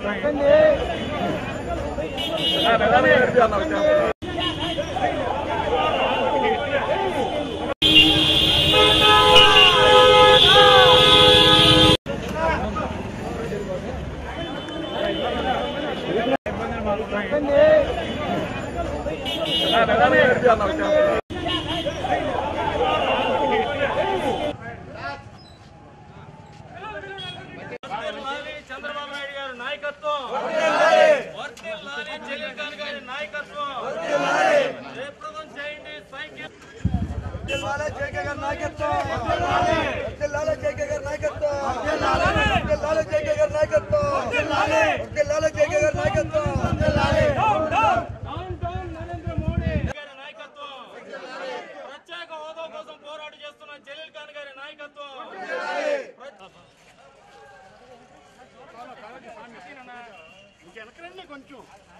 చంద్రబాబు నాయుడు గారి నాయకత్వం, జలీల్ గారి నాయకత్వం, జయప్రదం చేయండి సైకిల్ జేకే గారి నాయకత్వం, జేకే గారి నాయకత్వం, జేకే గారి నాయకత్వం, జేకే గారి నాయకత్వం, నరేంద్ర మోడీ గారి నాయకత్వం, ప్రత్యేక హోదా కోసం పోరాటం చేస్తున్న జలీల్ ఖాన్ గారి నాయకత్వం, కొంచెం